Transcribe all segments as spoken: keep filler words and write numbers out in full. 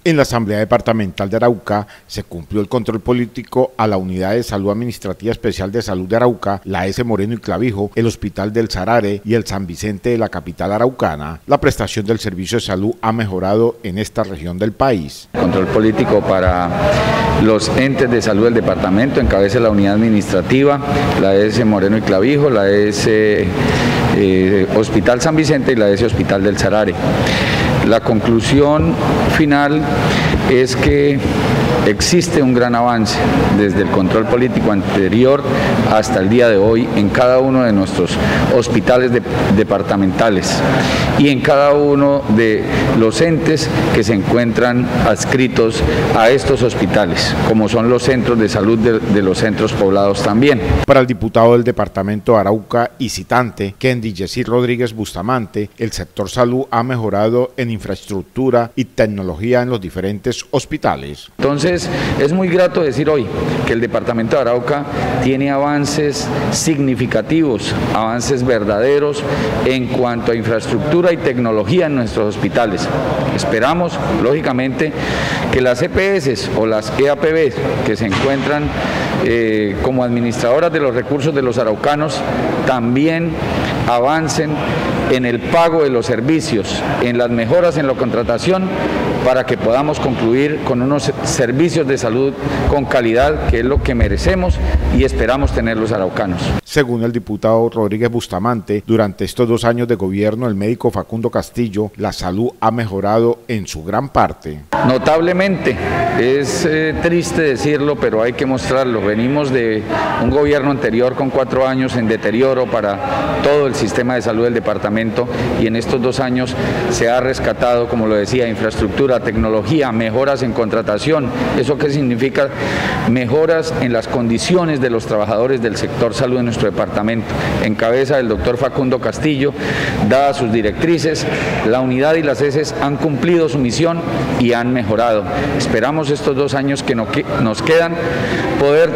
En la Asamblea Departamental de Arauca se cumplió el control político a la Unidad de Salud Administrativa Especial de Salud de Arauca, la S. Moreno y Clavijo, el Hospital del Sarare y el San Vicente de la capital araucana. La prestación del servicio de salud ha mejorado en esta región del país. Control político para los entes de salud del departamento, encabeza la unidad administrativa, la S. Moreno y Clavijo, la S. Eh, Hospital San Vicente y la S. Hospital del Sarare. La conclusión final es que existe un gran avance desde el control político anterior hasta el día de hoy en cada uno de nuestros hospitales de, departamentales y en cada uno de los entes que se encuentran adscritos a estos hospitales, como son los centros de salud de, de los centros poblados también. Para el diputado del departamento de Arauca y citante, Kendi Yesí Rodríguez Bustamante, el sector salud ha mejorado en infraestructura y tecnología en los diferentes hospitales. Entonces, es muy grato decir hoy que el departamento de Arauca tiene avances significativos, avances verdaderos en cuanto a infraestructura y tecnología en nuestros hospitales. Esperamos, lógicamente, que las E P S o las E A P B que se encuentran eh, como administradoras de los recursos de los araucanos también avancen en el pago de los servicios, en las mejoras en la contratación, para que podamos concluir con unos servicios de salud con calidad, que es lo que merecemos y esperamos tener los araucanos. Según el diputado Rodríguez Bustamante, durante estos dos años de gobierno del médico Facundo Castillo, la salud ha mejorado en su gran parte. Notablemente, es eh, triste decirlo, pero hay que mostrarlo. Venimos de un gobierno anterior con cuatro años en deterioro para todo el sistema de salud del departamento y en estos dos años se ha rescatado, como lo decía, infraestructura, tecnología, mejoras en contratación. ¿Eso qué significa? Mejoras en las condiciones de los trabajadores del sector salud en nuestro departamento. En cabeza del doctor Facundo Castillo, dadas sus directrices, la unidad y las S han cumplido su misión y han mejorado. Esperamos estos dos años que nos quedan poder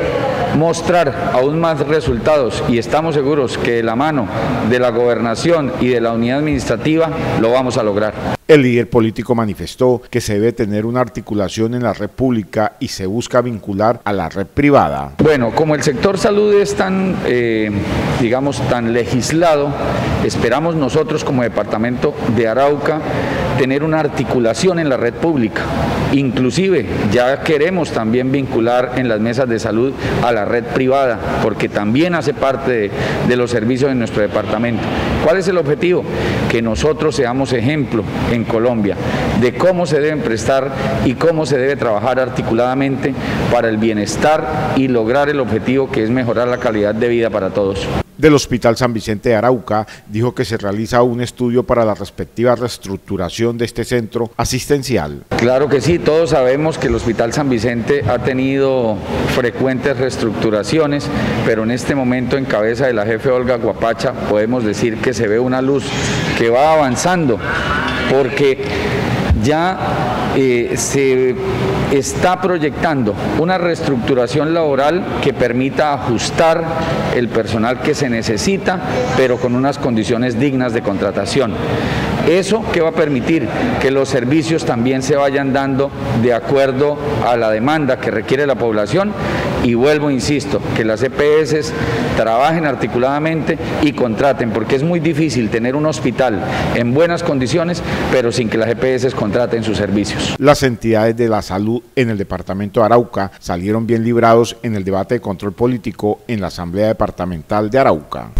mostrar aún más resultados y estamos seguros que de la mano de la gobernación y de la unidad administrativa lo vamos a lograr. El líder político manifestó que se debe tener una articulación en la red pública y se busca vincular a la red privada. Bueno, como el sector salud es tan, eh, digamos, tan legislado, esperamos nosotros como departamento de Arauca tener una articulación en la red pública. Inclusive ya queremos también vincular en las mesas de salud a la red privada, porque también hace parte de, de los servicios de nuestro departamento. ¿Cuál es el objetivo? Que nosotros seamos ejemplo en Colombia de cómo se deben prestar y cómo se debe trabajar articuladamente para el bienestar y lograr el objetivo que es mejorar la calidad de vida para todos. Del Hospital San Vicente de Arauca dijo que se realiza un estudio para la respectiva reestructuración de este centro asistencial. Claro que sí, todos sabemos que el Hospital San Vicente ha tenido frecuentes reestructuraciones, pero en este momento en cabeza de la jefe Olga Guapacha podemos decir que se ve una luz que va avanzando, porque ya eh, se está proyectando una reestructuración laboral que permita ajustar el personal que se necesita, pero con unas condiciones dignas de contratación. Eso que va a permitir que los servicios también se vayan dando de acuerdo a la demanda que requiere la población y vuelvo, insisto, que las E P S trabajen articuladamente y contraten, porque es muy difícil tener un hospital en buenas condiciones, pero sin que las E P S contraten sus servicios. Las entidades de la salud en el departamento de Arauca salieron bien librados en el debate de control político en la Asamblea Departamental de Arauca.